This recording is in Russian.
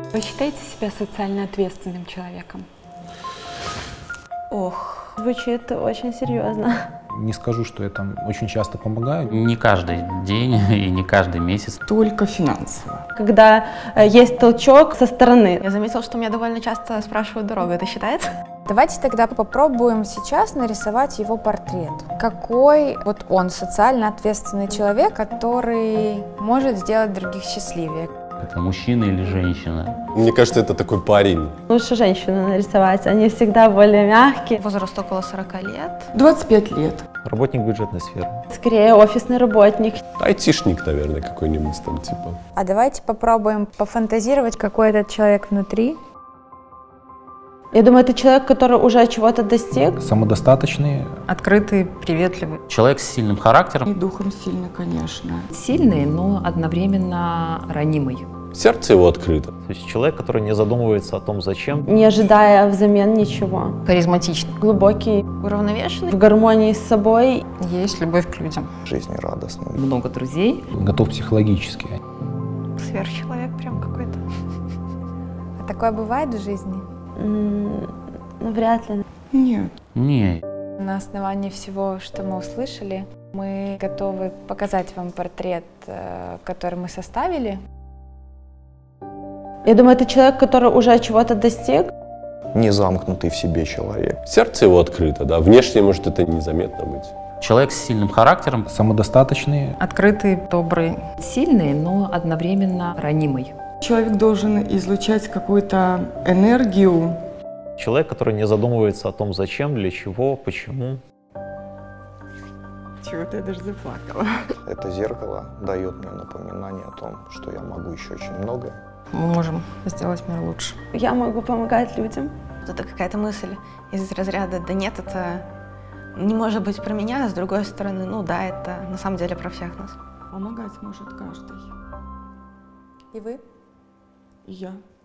Вы считаете себя социально ответственным человеком? Ох, звучит очень серьезно. Не скажу, что я там очень часто помогаю. Не каждый день и не каждый месяц. Только финансово. Когда есть толчок со стороны. Я заметила, что меня довольно часто спрашивают дорогу. Это считается? Давайте тогда попробуем сейчас нарисовать его портрет. Какой вот он социально ответственный человек, который может сделать других счастливее? Это мужчина или женщина? Мне кажется, это такой парень. Лучше женщину нарисовать, они всегда более мягкие. Возраст около 40 лет. 25 лет. Работник бюджетной сферы. Скорее офисный работник. Айтишник, наверное, какой-нибудь там типа. А давайте попробуем пофантазировать, какой этот человек внутри. Я думаю, это человек, который уже чего-то достиг. Самодостаточные. Открытый, приветливый. Человек с сильным характером. И духом сильно, конечно. Сильный, но одновременно ранимый. Сердце его открыто. То есть человек, который не задумывается о том, зачем. Не ожидая взамен ничего. Харизматичный. Глубокий, Уравновешенный. в гармонии с собой. Есть любовь к людям. Жизнерадостный. Много друзей. Готов психологически. Сверхчеловек прям какой-то. А такое бывает в жизни? Ну, вряд ли. Нет. Не. На основании всего, что мы услышали, мы готовы показать вам портрет, который мы составили. Я думаю, это человек, который уже чего-то достиг. Не замкнутый в себе человек. Сердце его открыто, да. Внешне может это незаметно быть. Человек с сильным характером. Самодостаточные. Открытый, добрый. Сильный, но одновременно ранимый. Человек должен излучать какую-то энергию. Человек, который не задумывается о том, зачем, для чего, почему. Чего-то я даже заплакала. Это зеркало дает мне напоминание о том, что я могу еще очень многое. Мы можем сделать мир лучше. Я могу помогать людям. Это какая-то мысль из разряда «да нет, это не может быть про меня», а с другой стороны, ну да, это на самом деле про всех нас. Помогать может каждый. И вы? И я.